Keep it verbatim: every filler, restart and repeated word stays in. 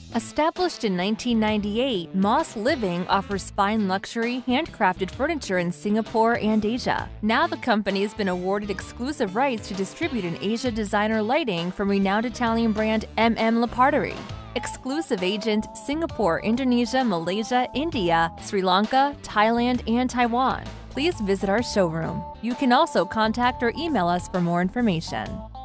Established in nineteen ninety-eight, Moss Living offers fine luxury, handcrafted furniture in Singapore and Asia. Now the company has been awarded exclusive rights to distribute in Asia designer lighting from renowned Italian brand M M Laparterie. Exclusive agent Singapore, Indonesia, Malaysia, India, Sri Lanka, Thailand, and Taiwan. Please visit our showroom. You can also contact or email us for more information.